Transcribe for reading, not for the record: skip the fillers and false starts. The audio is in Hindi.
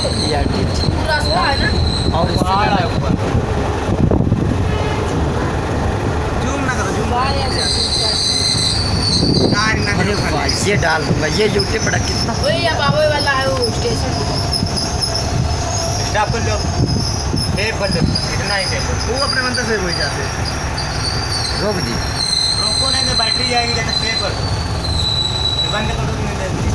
यार रास्ता है ना और पहाड़ है ऊपर। जूम ना करो, जूम अरे वाह, ये डाल दूंगा ये यूट्यूब पर कितना। वही या बाबू वाला है वो स्टेशन। स्टॉप कर लो, सेव कर दो, इतना ही सेव। वो अपने मंदिर से वही जाते। रोक दी रोको नहीं तो बैटरी जाएगी, जब सेव कर दो, बंद कर दो।